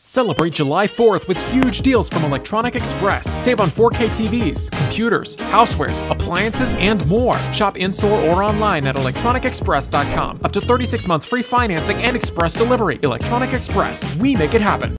Celebrate July 4th with huge deals from Electronic Express. Save on 4K TVs, computers, housewares, appliances, and more. Shop in-store or online at electronicexpress.com. Up to 36 months free financing and express delivery. Electronic Express. We make it happen.